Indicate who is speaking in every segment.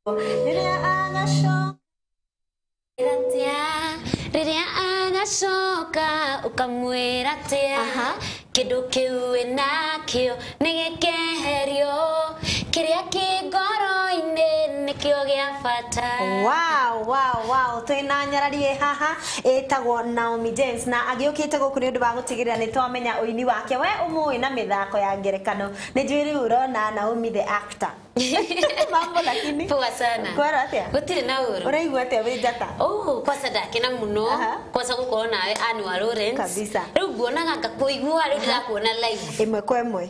Speaker 1: Riria agacoka ukamwira atia kindu kiu enakio nigikeherio kiria kingoro-ini nikio gia bata.
Speaker 2: Wow twina nyararie haha etagwo Naomi James na agiukite guku ni undu wa gutigirira ni twamenya uini wake we umui na mithako ya ngerekano ni njwiri urona Naomi the actor. Mambo lakini
Speaker 1: poa sana
Speaker 2: kwara atia
Speaker 1: gutire na uru
Speaker 2: uraigua atia wi njata
Speaker 1: kwa sadaki na muno kwa sababu gukorwo nawe Anwa Lawrence
Speaker 2: kabisa
Speaker 1: riu nguonaga ngakuigua riu ndirakuona live
Speaker 2: imwe kwa imwe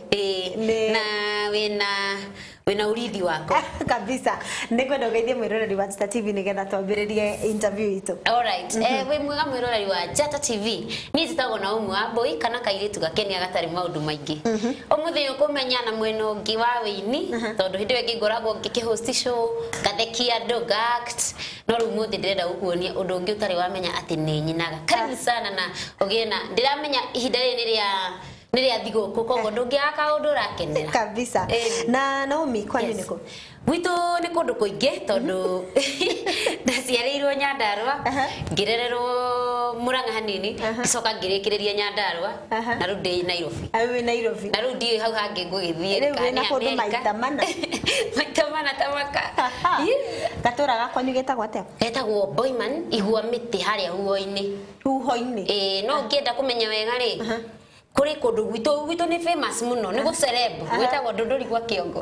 Speaker 1: na wina urithi wako
Speaker 2: kabisa nikwenda ugeithie mwiroreri wa Njata TV nigetha twambiririe interview itu.
Speaker 1: Alright we mwega mwiroreri wa Njata TV ni njitagwo na umwe wa boy kana kairitu gakenia gatari maundu maingi umuthi ukumenya na mweno ngi wa wini tondu hindi wengi ngoragwo ngikihost show gathekia andu gact no riu muthi ndirenda gukuonia undu ungi utari wamenya ati ni nyinaga karibu sana na ugiena ndiramenya ihinda riri niria thiguku kogo ndungiaka undu rakenera
Speaker 2: kabisa na Naomi kwanyu niko
Speaker 1: gwitu ni kundu kuingi tondu ndaciarirwo Nyandarua ngirererwo Murang'a hanini icoka ngirikiriria Nyandarua na riu ndi Nairobi na riu ndi hau hangi ngugithie
Speaker 2: kana kundu maita mana
Speaker 1: tamaka
Speaker 2: gatura gakwanyu getagwo atia
Speaker 1: getagwo Boyman igua miti haria huho-ini no ngienda kumenya wega ri kuri kundu gwitu ni famous muno ni gucereb gwetagwo Ndunduri gwa Kiongo.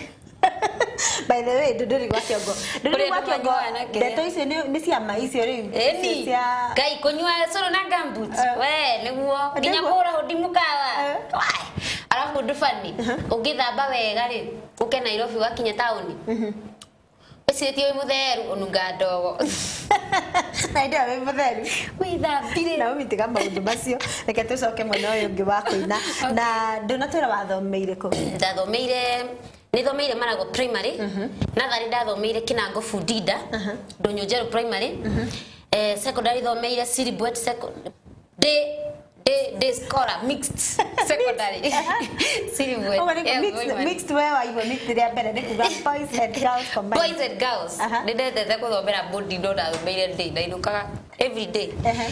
Speaker 2: By the way Ndunduri gwa Kiongo ndeto icio ni ciama icio riu
Speaker 1: kai kunywa coro na gambut we niguo nginya kura hodi mukawa alafu ndufani ugithamba wega ri uke Nairobi wakinya tauni Sitio mutheru onunga ndogo
Speaker 2: naida we mutheru
Speaker 1: withambire
Speaker 2: na umitiga maundu macio reke tucoke mwena uyu ungi wa kuina na ndonatwira wathomeire ku
Speaker 1: ndathomeire nithomeire Marago primary nathari ndathomeire Kinango Fundida Ndonyojeru primary secondary thomeire Silibwet secondary de scholar mixed secondary
Speaker 2: Silibwet mixed where you mixed there better nikuga boys and girls combined
Speaker 1: boys and girls ndendete kuthomera body ndo ndathomeire ndi ndainukaga every day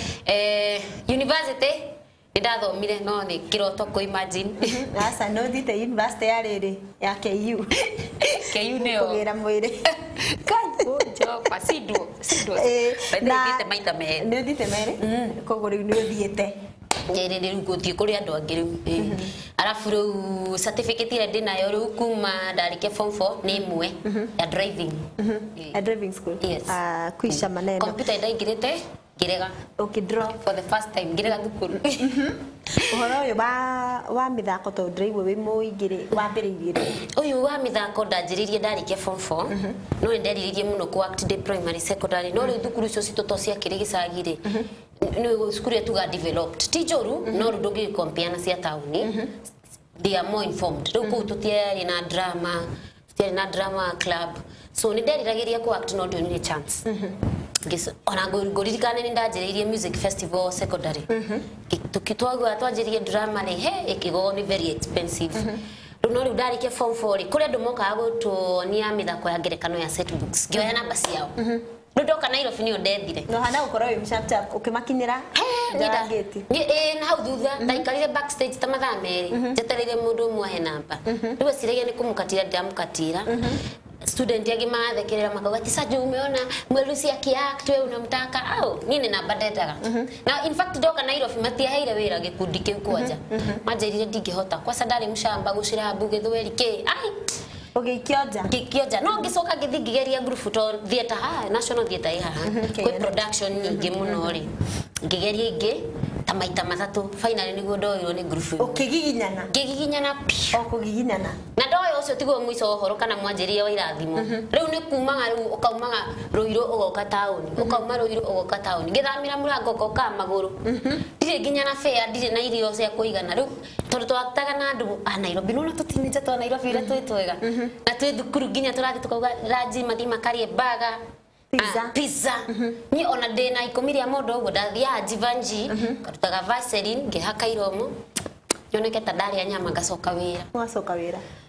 Speaker 1: university ndathomire no ni kiroto ko imagine
Speaker 2: asa no thite university ya riri ya KU
Speaker 1: neo
Speaker 2: kugira mwiri
Speaker 1: kai jo pasido ndite maita me
Speaker 2: ni thite mere kogo riu ni uthiete
Speaker 1: ndirinde nguthie kuri andu angi riu arafu riu certificate ire ndinayo riu kuma ndarike form 4 ni imwe ya driving
Speaker 2: a driving school kuisha maneno
Speaker 1: computer ndaingirite ngirega
Speaker 2: draw
Speaker 1: for the first time ngirega thukuru
Speaker 2: uhoro uyu wa mithako to drive wi muingire wambiririe
Speaker 1: uyu wa mithako ndanjiririe ndarike form 4 no ndendiririe muno ku act day primary secondary no riu thukuru cio citoto cia kiri gicagire no skuru yetu ga developed tijoru no ndungi compare na cia tauni they are more informed riu ku tutiari na drama club so ni nderiragiria ku act no ndio ni chance ona ngoririkane ni ndanjiririe music festival secondary tukitwagwa twanjiririe drama ni ikigo ni very expensive no riu ndarike form 4 kuri andu mokaga gutuonia mithako ya ngerekano ya set books ngioya namba ciao ndoka Nairobi ni ndethire
Speaker 2: no hana ukoro wi mchapchap ukimakinyira
Speaker 1: ngati na hau thutha ndaikarire backstage ta mathaa meri njeterere mundu umwe he namba riu ciregia ni kumukatira ndamukatira student yake maathekerera makauga ati Sajo umeona mwerusi akiact wewe unamtaka au nini namba ndetaga na in fact ndoka Nairobi matiaheire wira gikundi kiu kwanja manjirire ndingihota kwa sadari mshamba gucira mbuge thweri ke ai gikionja no ngicoka ngithigeria group to theater national theater kwa production nyingi muno ri ngigeria ingi ta maita matatu finally niguo ndoirwo ni group
Speaker 2: ukigiginyana okugiginyana
Speaker 1: na ndoyo ucio tiguo mwico horo kana mwanjiria wa irathimo riu ni kumaga riu ukaumaga Ruiru ugoka town ukauma Ruiru ugoka town ngithamira murango goka maguru ndire ginyana fair ndire na irio cia kuigana riu tondu twaktaga na andu Nairobi no tutinije to Nairobi ira twitwega na twi thukuru ginya turathi tukauga raji mathi makarie baga pizza ni ona dena ikomiria modo ugo ndathia Jivanji karutaga Vaseline ngihaka iromo yoneke tadari ya nyama ngacoka wira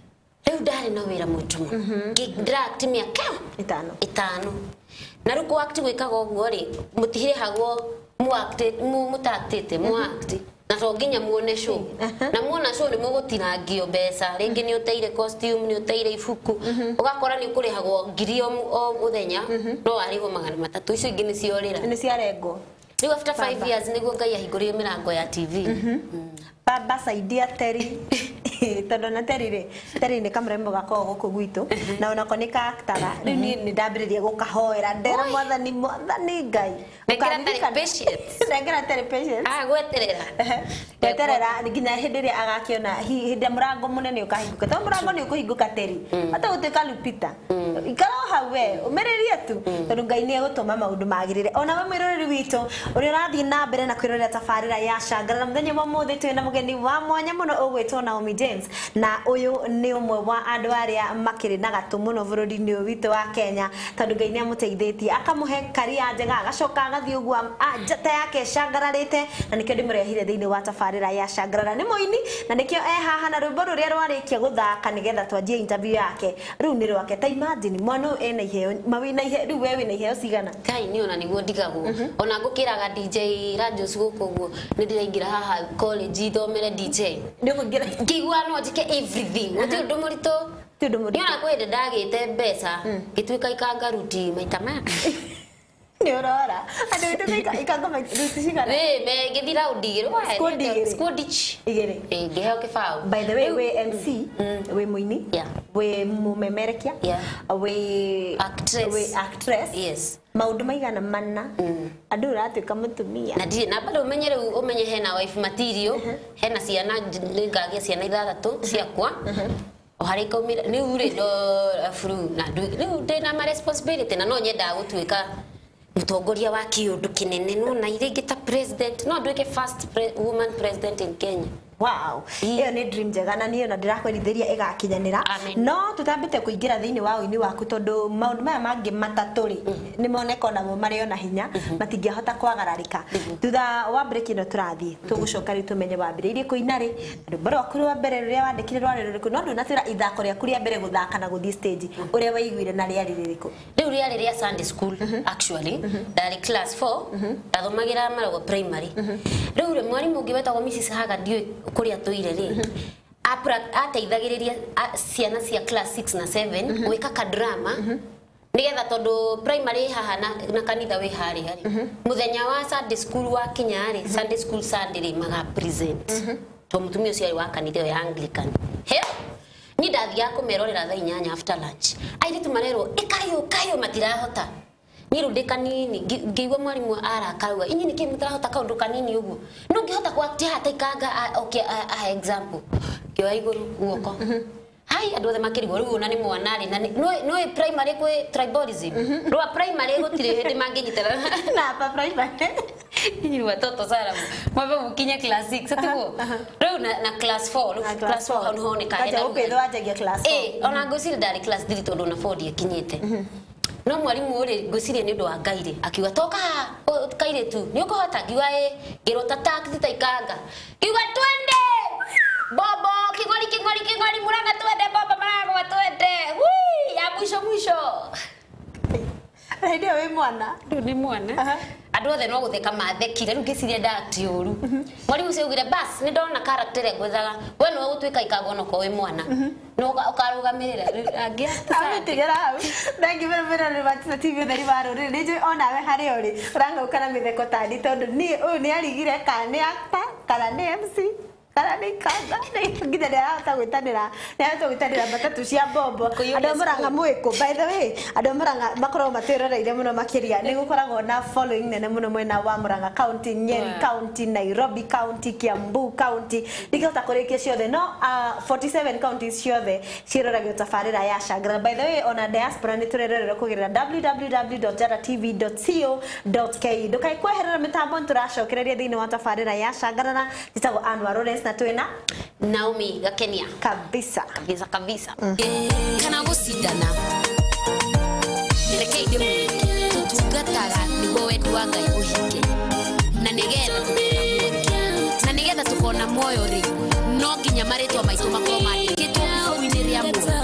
Speaker 1: Riu ndari na wira mutumu ngidiract miaka 5 na ruko act gwikaga uguo ri mutihire hagwo mutaktite muact na to nginya muone show na muona show ni mugutinangio mbeca ringi ni uteire costume ni uteire ifuku ugakora ni kurihagwo ngiri o muthenya no ariho 300 icio ingi ni ciorira
Speaker 2: ni ciarengo
Speaker 1: riu after 5 years niguo ngai ahingurire mirango ya TV
Speaker 2: baba saidia Terry tondo na Terry ni kamrembo gako guku gwitu na onako ni kaaktaga riu ni ndambiririe gukahoera ndera mwathani ngai ukandikana patience gweterera nginya hindi ria agakiona hindi murango munene ukahinguka to murango ni ukuhinguka Terry ata utika Lupita ikara hawe umeririe tu tondo ngai ni egutuma maundu magirire ona we mwiroreri witu uri rathie na mbere na kwirorera tafarira ya Shangarara muthenya wa muthi twina mugeni wa mwanya muno ugwitwo Naomi James na uyu ni umwe wa andu aria makiri na gatu muno bururi-ini witu wa Kenya tondu ngai ni amuteithitie akamuhe karia njega agacoka agathie uguo njata yake Shangararite na nikio ndimurehire thiini wa tafarira ya Shangarara ni muini na nikio haha na rwimbo ruria rwarikia guthaka nigetha twanjie interview yake riu ni rwake ta imagine mwana ena iheo mawina iheo riu we wina iheo cigana
Speaker 1: kai ni ona niguo ndigagwo ona ngukiraga DJ Radios guku guo ni ndiraingira haha college thomere DJ
Speaker 2: ni kuingira
Speaker 1: ngigwa no njike everything uti undu murito ni ona kwende ndagite mbeca gituika ikangaruti maita maka
Speaker 2: ni urora andu itu ikangoma ruti cigana
Speaker 1: me ngithira undigirwa squadich
Speaker 2: igere
Speaker 1: ngeheo kibao
Speaker 2: by the way we MC we muini we mumemerekia we actress
Speaker 1: yes
Speaker 2: maundu maigana manna andu uratuika mutumia
Speaker 1: na ndi na bado umenye hena wife material hena ciana ngagia ciana 6 ciakwa ohari kaumira ni ure do afuru na riu ndina ma responsibility na no nyenda gutuika mutongoria wa kiundu kinene no na irege ta president no nduike first woman president in Kenya.
Speaker 2: Wow, iyo ni dream njega na niyo na ndirakwendithĩria igakinyanira no tutambite kuingira thiini wa uini waku tondu maundu maya mangi mataturi ni moneka namo mario na hinya matingihota kwagararika thutha wa break ino turathie tugucoka ri tumenye wambiriirie kuina ri andu baro kurwa mbere ria wandikire rwari ruriku no ndunatira ithako ria kuria mbere guthaka na guthii stage uria waiguire na riari ririku
Speaker 1: riu riari ria Sunday school actually dari class 4 ndathomagira Marogo primary riu ri mwarimu ungi wetagwo Mrs Haga ndiu kuria toire ri ateithagiriria ciana cia class 6 na 7 gwika ka drama nigetha tondu primary haha na kanitha wi hari muthenya wa Sunday school wa Kinyari Sunday school Sunday maga present to mutumia ucio wa kanitha ya Anglican ni ndathia kumerorera thaa 8 after lunch airitu marero ikayo matirahota nirude kanini ngiigwa mwarimu arakarwa inyi niki mutarahota kaundu kanini uguo no ngihota kwakti hata ikanga okay example kyo iguru guoko hai andu othe makirigwo riu na ni mwanari na no primary kwe tribalism ro primary gutire hindi manginyitara
Speaker 2: na pa primary
Speaker 1: ni watoto sana mwabe mukinya class 6 tugo riu na class 4 class 4 no ni kaenda
Speaker 2: kaja upetho ajagia class 4
Speaker 1: ona ngocire ndari class 3 tondu na 4 kinyite no mwarimu uri ngocirie ni undu wa ngaire akiuga toka kaire tu ni ukuhota ngiwa ngirota taxi taikanga kiuga twende bobo kingori muranga twende baba marago twende wi ya mwisho
Speaker 2: radio we mwana
Speaker 1: ni mwana andu othe no gutheka mathekire riu ngiciria ndati uru mwarimu ucio ugire bas ni ndona character ngwethaga we no gutwika ikango no ko we mwana no ukarugamirira angia
Speaker 2: tigera hau thank you very much na TV theri baro ni je ona we hari uri uranga ukana mitheko tani tondu ni arigire kana actor kana ni MC kana ni kanga ngitha ndahota gwitanira matatu cia bombo andu maranga mwiko by the way andu maranga makorwo matweroreire muno makiria ni gukoragwo na following nene muno mwena wa Murang'a County, Nyeri County, Nairobi County, Kiambu County ndigihota kurikia ciothe no 47 counties ciothe ciroragio tafarira ya Shangarara. By the way ona diaspora ni turerorera kugira www.jaratv.co.ke ndukai kweherera mitambo turacokereria thiini wa tafarira ya Shangarara jitagwo Anwar Lawrence na twina
Speaker 1: Naomi Gakenia
Speaker 2: kabisa
Speaker 1: kana gucindana reke inde tutungataga niguo wetu wa Ngai uhike na nigetha tukona moyo ri no nginya maritwa maitu makorwo mandikitwo ibuku-ini ria muoyo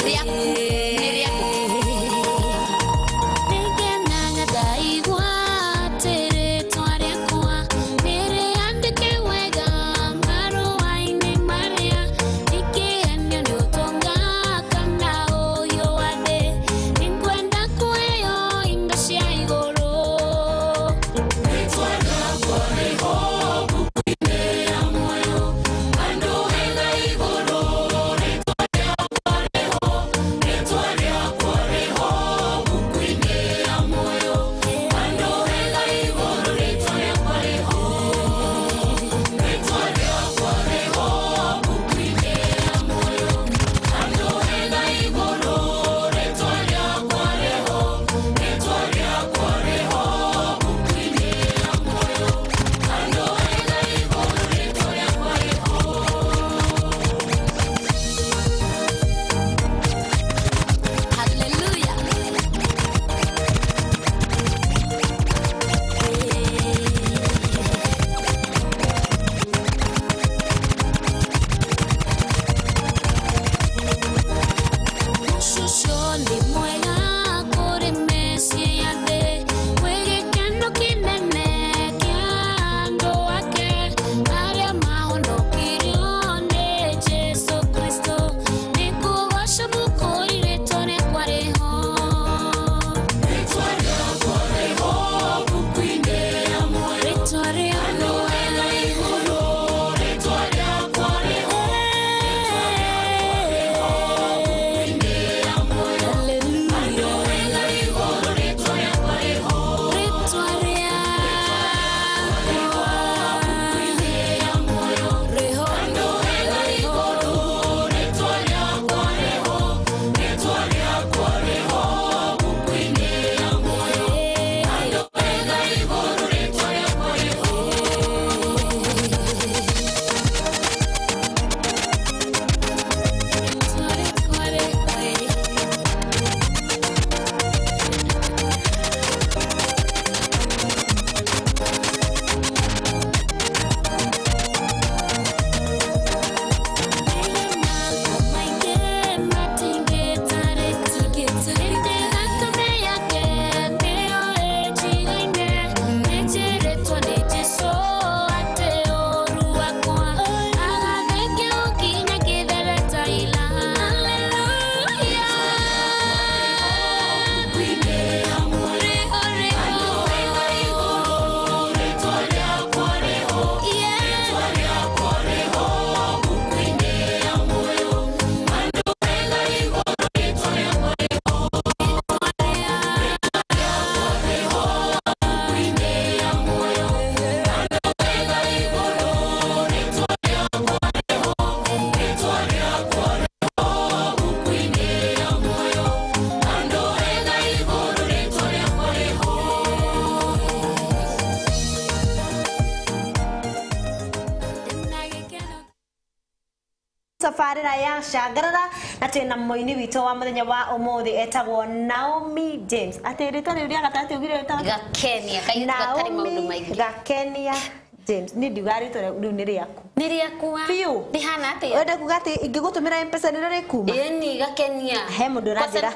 Speaker 2: tafarira ya shagarara ate na moini wito wa muthenya wa umuthi etagwo Naomi James ate rito ni uria gatatu ugire eta
Speaker 1: Gakenia kayu gatari maundu maingi
Speaker 2: Gakenia James ni ndigari to riu ni riaku
Speaker 1: ni riaku
Speaker 2: piu
Speaker 1: ni hana ate
Speaker 2: wenda kugati ingigutumira M-Pesa ni riri kuma
Speaker 1: ni Gakenia
Speaker 2: he mundu rajira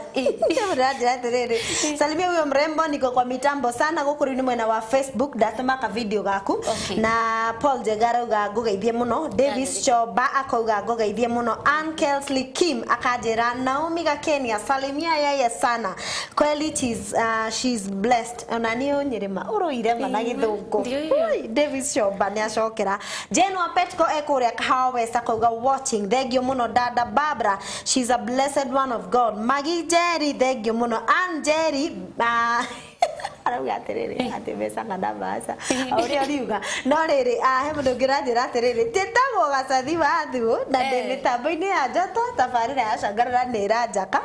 Speaker 2: riri salimia huyo mrembo niko kwa mitambo sana gukuri ni mwena wa Facebook ndatuma ka video gaku na Paul Jegara uga ngugeithie muno Davis Choba akauga ngugeithie muno Ann Kelsley Kim akajira Naomi Gakenia salimia yeye sana kweli she's blessed onanio nyirima uruire mana githungu Davis Choba ni acokera Jane wa Petco ekuria kahawe sakauga watching thegio muno dada Barbara she's a blessed one of God Maggie Jerry thegio muno Ann Jerry arauga atiriri ati mesa ngada basa auria riuga no riri he mundu ngiranjira atiriri titagwo gacathi wathu na ndi mitambo-ini ya njoto tabarira ya cangarara ni iranjaka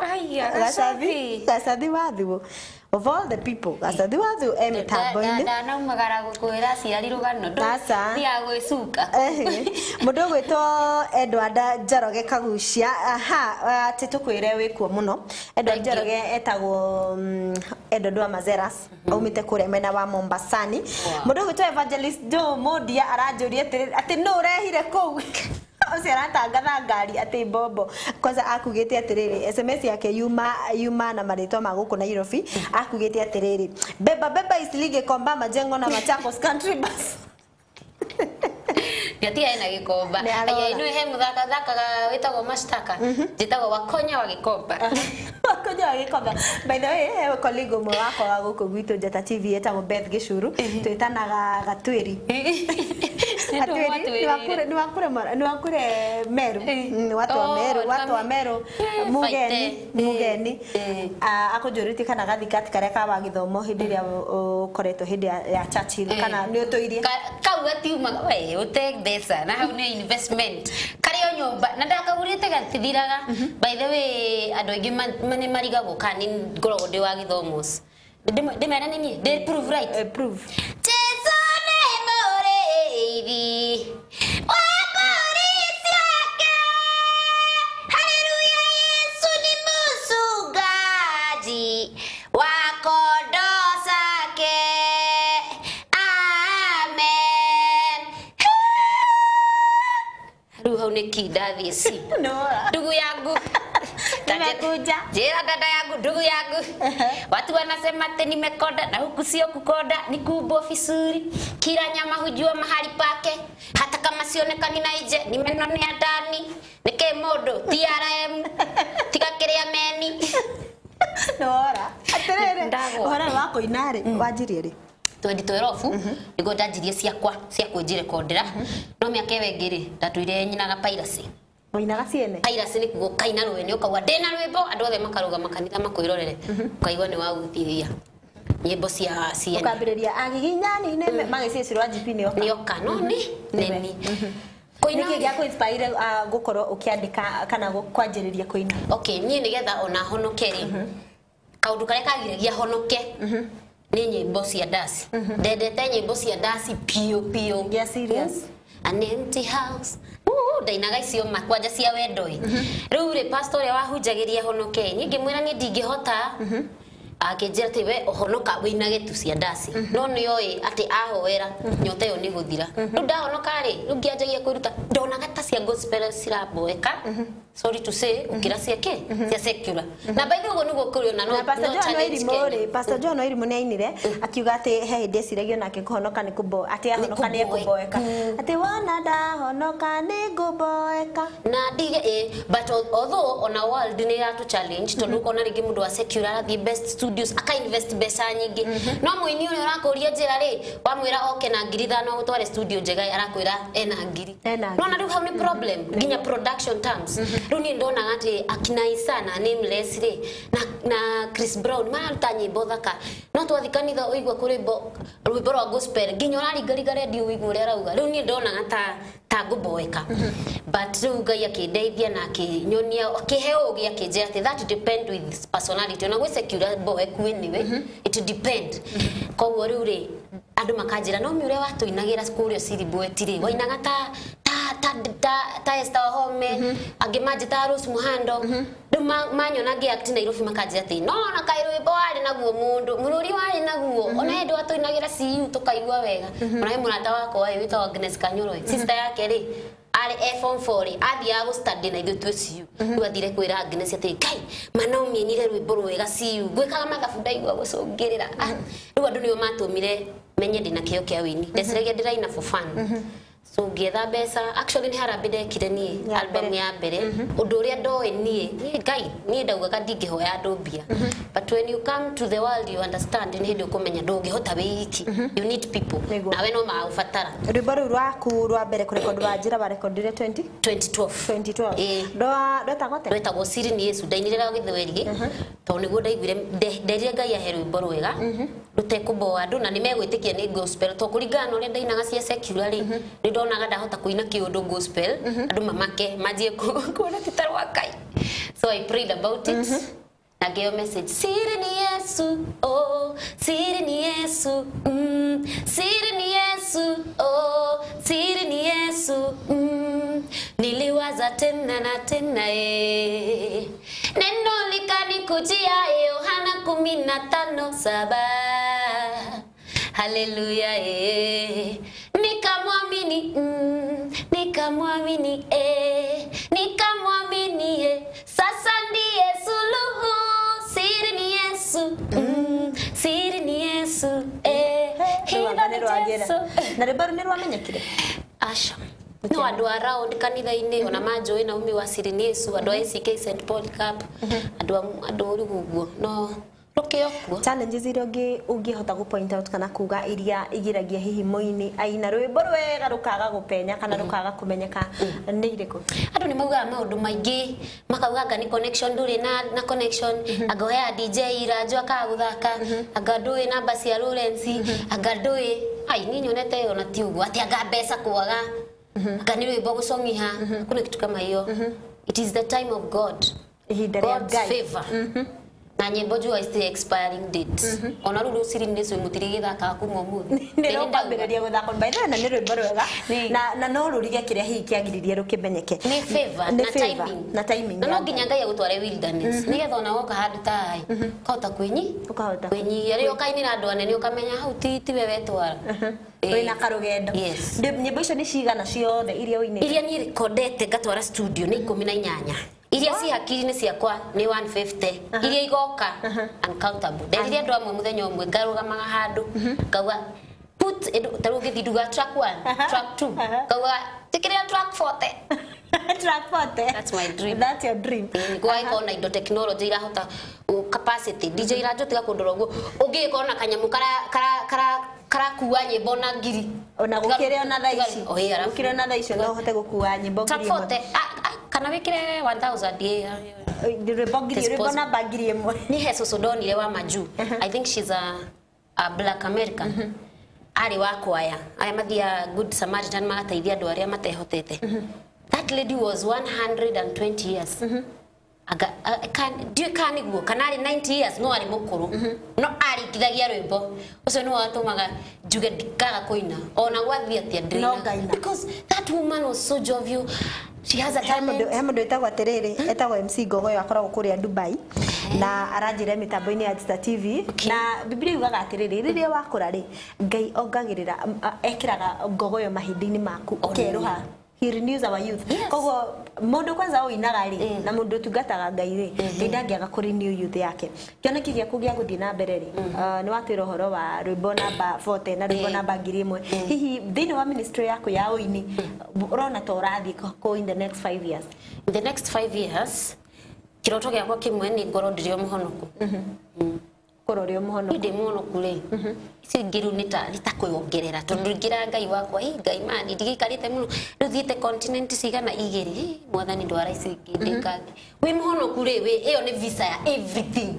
Speaker 2: gacathi wathu of all the people gacathi wathu mitambo-ini
Speaker 1: na umagara gukwira ciari rugano ndi agwicuka
Speaker 2: mundu gwitwo Edward Njoroge Kagucia ati tukwire wikuo muno Edward Njoroge etagwo Edward Mazeras umite kure mena wa Mombasani mundu gwitwo Evangelist Joe Modia aranjuria ati no urehire kou aratangatha ngari ati Bobo kwanza akugite atiriri SMS yake yuma na marĩtwa ma gũkũ Nairobi akugite atiriri beba isilige komba majengo na Machakos country bus
Speaker 1: Yatia ena gikomba aya ino he muthaka witagwo mashtaka jitagwo wakonya wa gikomba
Speaker 2: wakonya wa gikomba by the way he colleague mwe wako wa gũkũ gwitũ Njata TV etagwo Beth Gicuru twitanaga Gatwiri ni wakure Meru watu wa Meru mugeni akujuriti kana gathikati karia ka wa githomo hindi ria ukoretwo hindi ya Churchill kana ni utuirie
Speaker 1: kau gatiuma we uteg besa na hau ni investment kario nyumba na ndakagurite gatithiraga by the way andu aingi mane marigagwo kani ngorogo ndi wa githomos ndimera nini they prove right
Speaker 2: prove
Speaker 1: Daviesi
Speaker 2: no
Speaker 1: ndugu yangu
Speaker 2: nimekuja
Speaker 1: jera dada yangu ndugu yangu watu wanasema ati nimekonda na huku sio kukonda ni kubwa vizuri kila nyama hujua mahali pake hata kama sionekani na nje nimenonea ndani nike modo TRM tikakiria meni
Speaker 2: nora aterere ora wako inare wajirie ri
Speaker 1: 2012 nigo ndajirie cia kwenjire kondera no miaka wengiri ndatuire nyinaga piracy
Speaker 2: Wainaga ciene
Speaker 1: piracy ni kugo kaina rwene ukagwa ndena rwimbo andu othe makaruga makanitha makwirorere ukaigwa ni wagutithia nyimbo cia ciene
Speaker 2: ukambiriria agiginyani ne magicicirwa GP ni
Speaker 1: oka no ni neni
Speaker 2: koina niki gya ku inspire gukorwo ukiandika kana kwanjiriria koina
Speaker 1: okay nie nigetha ona honokeri kaundu karia kagiragia honoke ni nyimbo cia dance ndendete nyimbo cia dance pio
Speaker 2: ya serious
Speaker 1: an empty house ndainaga icio makwanja cia wendoi riu ri pastor ya wahunjagiria honoke ni ngimwira ni ndingihota akinjira ati we uhonoka weinage tu cia dance no ni oi ati ahoera nyote yo ni guthira riu ndahonoka ri riu ngianjagia kwiruta ndonaga ta cia gospel ciramboeka sorry to say ukira cia ke cia secular na by the way nugo kurio na no
Speaker 2: Pastor John Oirimu ni ainire akiuga ati he hindi ciragio nake kuhonoka ni kubo ati ahonoka ni kuboeka ati wana ndahonoka ni kuboeka
Speaker 1: na dige but although on a world ni ya to challenge tondu kona ringi mundu wa secular the best studios aka invest besa nyingi no muini uri urakuria njira ri wamwira oke na ngiri thano gutware studio njega arakwira ena ngiri no na riu hau ni problem ginya production terms runi ndona ati akina Isana nameless ri na Chris Brown mararuta nyimbo thaka no twathikanitha uigwa kuri rwimbo rwa gospel ginya uraringariga radio uigwa uri arauga riu ni ndona ta guboeka but riu Ngai akindeithia na akinyonia akiheo gia kinjira ati that depend with personality na gwe secure boeku anyway it depend koguo riu ri andu makanjira no mi ure watuinagira skurio siribu etire wainaga ta Esther Home angimajita Rose Muhando manyona ngi act Nairobi makanjira ati no na kairwimbo ari naguo mundu mururi wari naguo ona hindu watuinagira CU tukaigwa wega ona murata wako wa wito Agnes Kanyuro sister yake ri ari F4 ri athia go study na ithu CU riu athire kwira Agnes ati kai manomi nire rwimbo rwega CU gwikaga mathabu ndaigwa gucungirira riu andu nio matumire menye ndina kio kia wini ndeciregia ndiraina for fun so ngetha besa actually ni harambire kire ni album ya mbere undu uria ndoe ni Ngai ni ndaugaga ndingihoya andu mbia but when you come to the world you understand ni hindi ukumenya ndungihota wiki you need people nawe no maufatara
Speaker 2: rwimbo ru rwaku rwa mbere kurekondi wa njira barekondire
Speaker 1: 2012 ndwetagwo siri ni Yesu ndainirira githweri to niguo ndaiguire nderire Ngai ahe rwimbo rwega rutekuboa andu na nimegwitikia ni gospel to kuringana uria ndainaga cia secular ri ndonaga ndahota kuina kiundu gospel andu mamake majie kuona titarwa Kai so I prayed about it na geo message siri ni Yesu oh siri ni Yesu siri ni Yesu oh siri ni Yesu niliwaza tena na tena neno likanikujia Yohana 15:7 haleluya nikamwamini nikamwamini sasa ndiye suluhu, siri ni Yesu, siri ni Yesu,
Speaker 2: na rĩmbo nĩ rwamenyekire
Speaker 1: asha no andu around kanitha-inĩ ona manjũĩ na umi wa siri ni Yesu, andu a ACK St Paul Cup, andu uri guguo no rukiokuo
Speaker 2: challenges iria ungihota gu point out kana kuga iria igiragia hihi moini aina rwimbo rwega rukaga gupenya kana rukaga kumenyeka ni iriko
Speaker 1: andu ni mauga maundu maingi makauga ni connection nduri na connection agoya DJ Irajo akaguthaka agadui namba cia Lawrence agadui ai ni nyonete ona ti uguo ati aga mbeca kwaga akani rwimbo gucongiha kuna kitu kama hiyo. It is the time of God, God's favor. Na nyimbo jua is the expiring date. Ona ruru siri ndizo mutiri githaka kuma muthi.
Speaker 2: Ndiro kwambĩrĩria guthaka by the way na nĩ rwimbo rwega na no rũrigia kiria hihi kiagiririe rukimenyeke.
Speaker 1: Ni favor na timing. Na no nginya Ngai agutware wilderness. Nigetha ona woka handu ta ai. Kahota ukahota kwenyi ri ukainira andu anene ukamenya hau ti wewe twara.
Speaker 2: Wina karugendo.
Speaker 1: Yes.
Speaker 2: Nyimbo icio ni cigana ciothe iria uinite.
Speaker 1: Iria ni recordete ngatwara studio ni 18. Iria si hakiri-inĩ ciakwa ni 150. Iria igoka uncountable. Ndĩrire andũ amwe mũthenya ũmwe ngarũgamaga handũ ngauga put taruge thiduga track 1 track 2 ngauga tikĩrĩa track 40.
Speaker 2: Track 40.
Speaker 1: That's my dream.
Speaker 2: That's your dream.
Speaker 1: Kwa ikona indo technology irahota capacity DJ Irajo tiga kundora uguo ungikona kanyamu kara kuwa nyimbo na ngiri
Speaker 2: ona gukire ona thaici gukire ona thaici no hote gukua nyimbo ngiri
Speaker 1: track 40 kana wikire 1000
Speaker 2: rwimbo na ngiri imwe
Speaker 1: ni Heso Sodonire wa Maju. I think she's a black American. Ari wa kwaya aya mathia Good Samaritan magateithia andu aria matehotete. That lady was 120 years. Do you can't kana ari 90 years no ari mukuru no ari kithagia rwimbo ucio no watumaga njuge ndikaga kuina ona gwathia atia ndrina because that woman was so jovial. She has a talent.
Speaker 2: Hemundo etagwa terere etagwa MC Gogoyo akoragwo kuria Dubai na aranjire mitambo-ini ya Star TV na Biblia yugaga atiriri riria wakura ri Ngai ongagirira ekiraga Gogoyo mahindi-ini maku ukeruha. He renews our youth. Koguo mundu kwanza uinaga ri na mundu tungataga Ngai ri ndangiaga ku renew youth yake. Kioneki giaku gia guthii na mbere ri ni watwira uhoro wa rwimbo namba 40 na rwimbo namba 1000 hihi thini wa ministry yaku ya uini urona to urathi ko in the next 5 years.
Speaker 1: In the next 5 years kiroto giakwa kimwe ni ngoro ndirio muhonoku
Speaker 2: kororio muhonoku
Speaker 1: ndi muhonoku ri ici ngiru nita kwiongerera tondu ngira Ngai wakwa Ngai mani ndigikarite muno ruthiite continent cigana igiri mwathani ndwara ici ngindikage wi muhonoku ri wi iyo ni visa ya everything.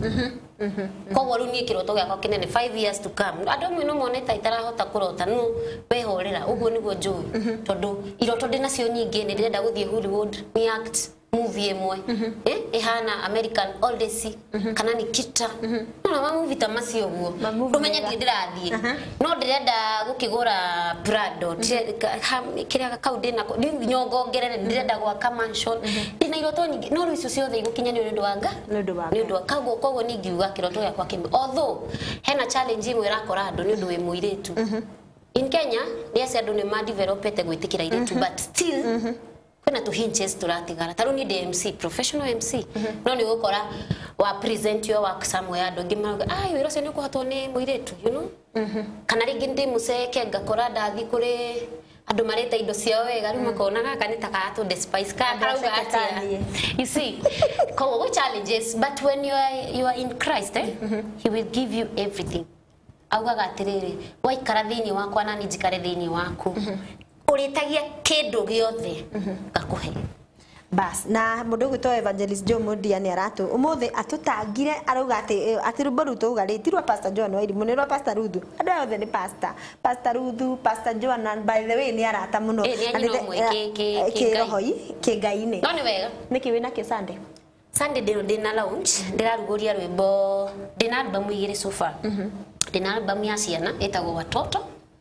Speaker 1: Koguo riu nie kiroto giakwa kinene 5 years to come andu amwe no mone ta itarahota kurota no wehorera uguo niguo njui tondu iroto ndinacio nyingi ni ndirenda guthie Hollywood ni act movie imwe ihana American Odyssey kana ni kita no ma movie ta macio guo rumenya ndirathie no ndirenda gukigura Prado kiria kaundi na nyongo ngerere ndirenda gwaka mansion ndina iroto nyingi no riu icio ciothe igukinya ni undu wanga ni undu kaguo koguo ni ngiuga kiroto yakwa kimwe although hena challenge imwe irakora andu ni undu wi muiritu in Kenya ni ase andu ni ma developete gwitikira iritu but still kuna tu hinges turatigara taru ni MC professional MC no ni gukora wa present your work somewhere andu ngimaga wira cio ni kuhatwo ni muiritu you know kana ringi ndi museke ngakora ndathi kuri andu mareta indo ciao wega riu makona gaka ni takatu despise ka karauga atia you see ko challenges but when you are in Christ he will give you everything augaga atiriri waikara thiini wakwa na ni njikare thiini waku uritagia kindu giothe gakuhe
Speaker 2: bas na mundu gwitwo Evangelist Joe Mudia ni aratu umuthi atutangire arauga ati rwimbo rutu ugaretirwa Pastor John Wairimu ni rwa Pastor Ruthu andu othe ni Pastor Ruthu Pastor John and by the way ni arata muno kirohoi kingai-ini
Speaker 1: no ni wega
Speaker 2: niki wina ki Sunday
Speaker 1: ndina launch ndiraruguria rwimbo ndina album igiri so far ndina album ya ciana etagwo watoto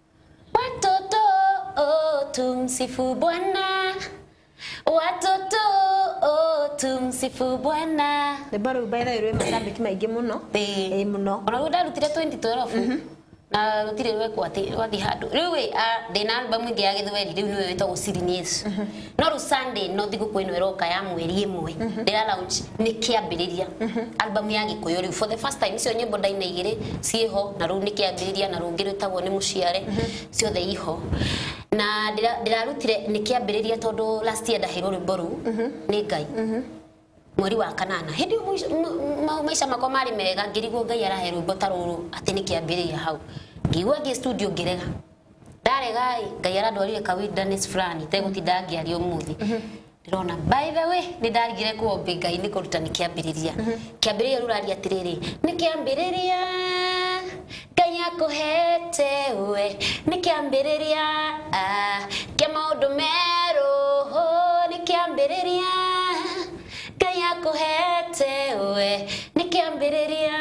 Speaker 1: tumsifu Bwana watoto tumsifu Bwana
Speaker 2: ni baru by the way mashabiki maingi muno muno
Speaker 1: ona ndarutire 2012 na gutire we kwati wathi handu riu we ndina album ingi ya githweri riu niwe witagwo Sirinyes no ru Sunday no thigu kwino iroka ya mweri imwe ndira launch ni kiambiriria album ya Gikuyu riu for the first time cio nyimbo ndaina igire cieho na ru ni kiambiriria na rungi rutagwo ni muciare cio the iho na ndirarutire ni kiambiriria tondu last year ndahiro rwimbo ru ni Ngai mweri wa kanana hindi maisha makwa mari mega ngirigwo Ngai arahe rwimbo taruru ati ni kiambiriria hau ngigwa ngi studio ngirega ndarega Ngai aradwarire kawilderness fulani tegutinda ngiario muthi ndirona by the way ni ndarigire kuombe Ngai ni kuruta ni kiambiriria kiambiriria rurari atiriri ni kiambiriria Ngai akuhete we ni kiambiriria kia maundu meru ni kiambiriria Ngai akuhete we ni kiambiriria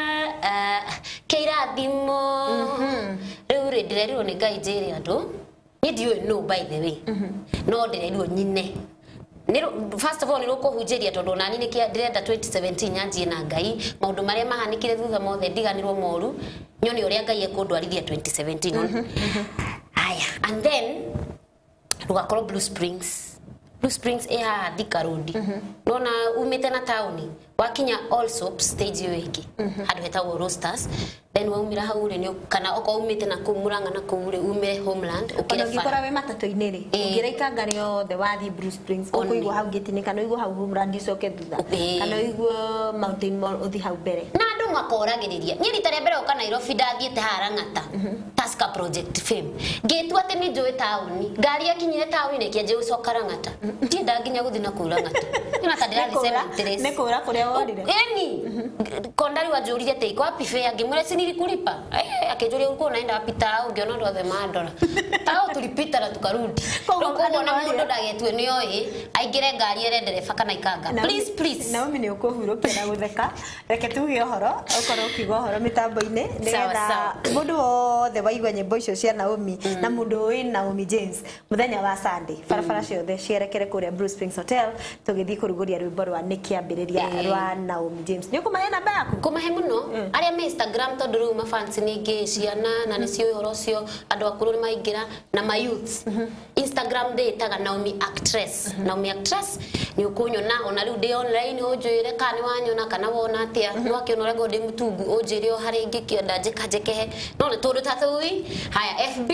Speaker 1: kirathimo riu ndirerirwo ni Ngai njiri andu ni ndiwe no by the way no ndirerirwo nyine first of all niro kuhunjiria tondu nani ni kia ndirenda 2017 nyanjie na Ngai maundu maria mahanikire thutha mothe ndiganirwo moru nyoni uria Ngai ekundwarithia 2017 haya and then rugakorwo Blue Springs eha Thika Road nona umite na tauni wakinya All Soaps stage yo ingi handu hetagwo Roasters then waumira hau ri kana oko umite na kumuranga na kuure umire Homeland
Speaker 2: ukire ngikora we matatu-ini ri ngiraika ngari yothe wathi Blue Springs ukuigwa hau gitini kana uigwa hau Homeland icoke thutha kana uigwa Mountain Mall uthi hau mbere na andu makoragiriria ni rita ria mbere uka Nairobi ndathiete harangata Tusker Project Fame ngitu ati ni njui tauni ngari akinyire tauni ne kienje ucoka Rangata ti ndanginya guthi na kurangata ina tadira ni 73 ne kura kuria worire eni kondari wajurire te iko api fare ngimure sinilikulipa akejuria ulikuwa unaenda apita ungiona ndo the mandora tao tulipita na tukarudi ruko na mundu ndagetwe ni oi aigire ngari ere ndereba kana ikanga please na mimi ni ukuhurukira gutheka reke tuge horo okoro kigo horo mitambo-ini nigetha mundu wothe waigwa nyimbo icio cia Naomi na mundu wi Naomi James muthenya wa Sunday barabara ciothe cierekere kuria Blue Springs Hotel tugithi kuruguria rwimbo rwa nikiambiriria rwa Naomi James ni kumahe namba yaku
Speaker 1: kumahe muno aria me Instagram tondu riu mafans ningi ciana na nicio ihoro cio andu akuru ni maingira na ma youths Instagram de taga Naomi Actress ni ukunyona ona riu de online ujire kana wanyona kana wona atia no akiona rego de mutungu ujire o hari ingi kienda jekehe no tondu tatui haya FB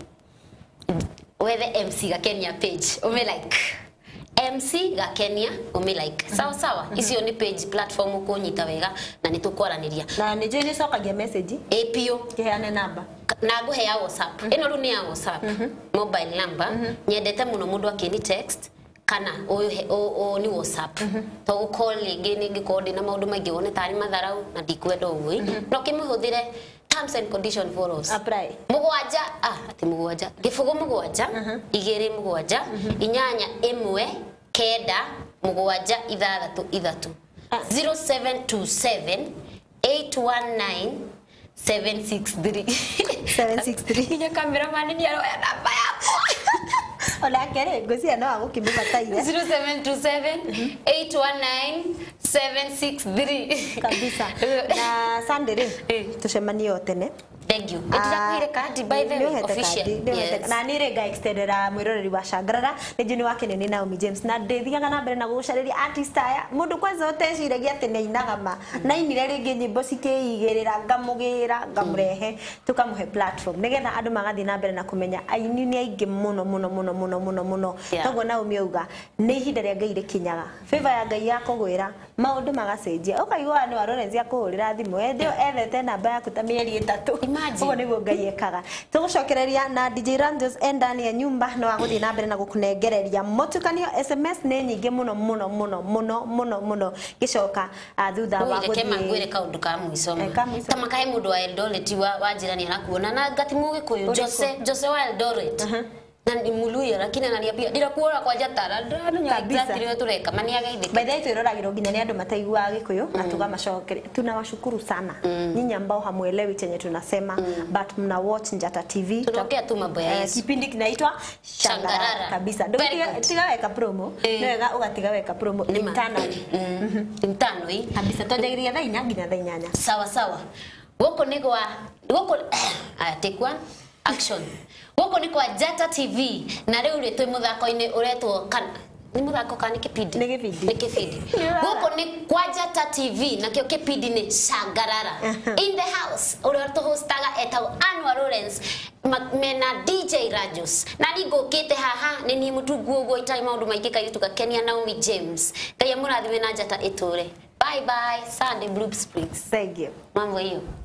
Speaker 1: whether MC ga Kenya page ome like MC ga Kenya ome like sawa icio ni page platform kunyita wega na nitukwaraniria
Speaker 2: na ni je ni cokagia message
Speaker 1: APO
Speaker 2: kiheane namba
Speaker 1: na nguhe ya WhatsApp ino ru ni ya WhatsApp mobile number nyendete muno mundu akini text kana o ni WhatsApp to call ingi ni ngikodi na maundu maingi wone tari matharau na ndikwenda ugui no kimuhuthire terms and condition follows
Speaker 2: apply
Speaker 1: mugwanja ati mugwanja gifugo mugwanja igere mugwanja inyanya imwe kenda mugwanja ithathatu ithatu 0727 819 763 Inya cameraman ni aroya namba yako
Speaker 2: ola kere ngosia no agukimba taire
Speaker 1: 0727 819 763
Speaker 2: kabisa na Sunday tushemanie otene
Speaker 1: thank you etira card by the official
Speaker 2: yes na nirega extendera mwiroreri wa Shangarara ni wake ni Naomi James na ndithiaga na mbere na gucariria artist aya mundu kwanza uteciragia ati ni inagama na inire ringi nyimbo cikiigirira ngamugira ngamurehe tukamuhe platform nigetha andu magathi na mbere na kumenya aini ni aingi muno togo Naomi auga ni ihinda ria Ngai rikinyaga favor ya Ngai yakugwira maundu magacenjia ukaigwa ni warorenzia kuhurira thimu endio ethete namba yaku ta mieri 3 ugo niguo Ngai ekaga tugucokereria na DJ Randos endani ya nyumba no aguthi na mbere na gukunengereria motukanio SMS ni nyingi muno gicoka thutha wa guthi
Speaker 1: kema ngwire kaundu ka mwiso kama kae mundu wa Eldoret wa jirani arakuona na ngatimu gikuyu Jose wa Eldoret na ni muluya lakini ananiambia ndira kuora kwa jatara ndano exactly wewe tureka mani agaithika
Speaker 2: by the way twiroragirwo nginya ni andu mataigua gikuyu na tugamacokere tunawashukuru sana nyinyi ambao hamuelewi chenye tunasema but mna watch Njata TV
Speaker 1: tunaongea tu mambo ya Yesu
Speaker 2: kipindi kinaitwa Shangarara kabisa ndio tigaweka promo ndio ugatigaweka promo internally
Speaker 1: intano hii
Speaker 2: kabisa tojagiria thaa inya nginya thaa inyanya
Speaker 1: sawa Goko ni kwa goko take one action. Goko ni kwa Jata TV na riu ri twi muthako-ini uretwo ni muthako kana kipindi
Speaker 2: ni kipindi
Speaker 1: goko ni kwa Jata TV na kio kipindi ni Shangarara in the house uretwo hostaga etagwo Anwar Lawrence mena DJ Rajus na nigo kete haha ni ni mutungu ogwo itai maundu maingi kai tukakenia Naomi James kai murathime na Jata iture bye bye Sunday Blue Springs.
Speaker 2: Thank you.
Speaker 1: Mambo hiyo.